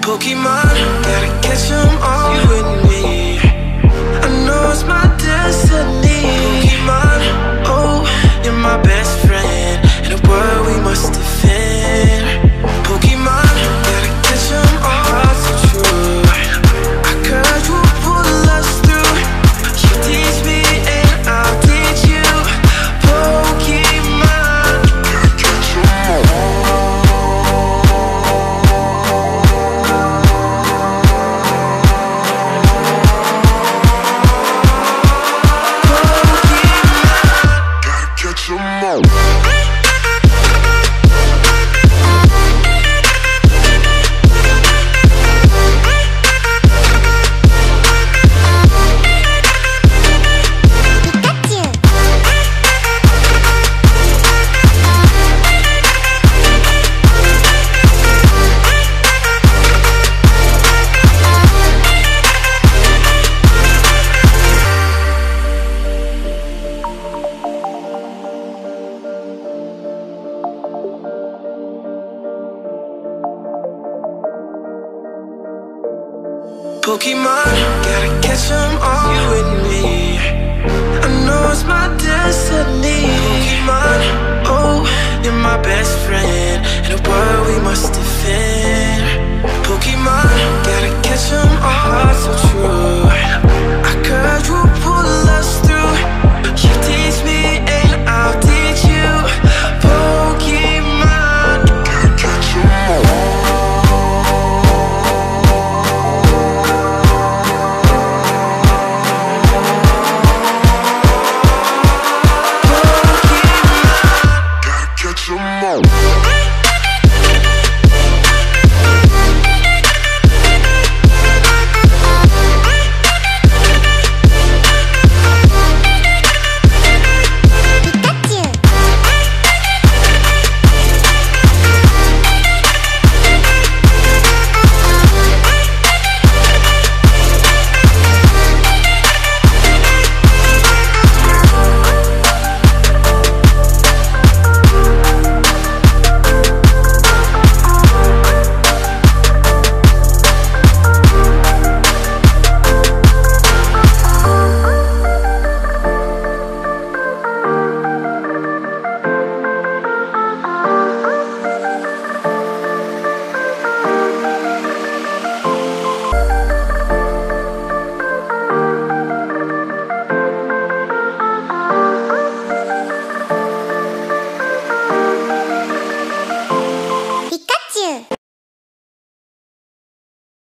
Pokemon, gotta catch 'em all, you and me. I know it's my destiny. Pokemon, oh, you're my best friend in a world we must defend. Pokemon, gotta catch 'em all, so true. I courage will pull us through. You teach me and I'll teach you. Pokemon, gotta catch 'em all. Pokemon, gotta catch 'em all, you and me. I know it's my destiny. Pokemon, oh, you're my best friend in a world we must defend. Pokemon, gotta catch 'em all, so true. Our courage will pull us through. You teach me and I'll teach you. Pokemon, gotta catch 'em all. Catch 'em all.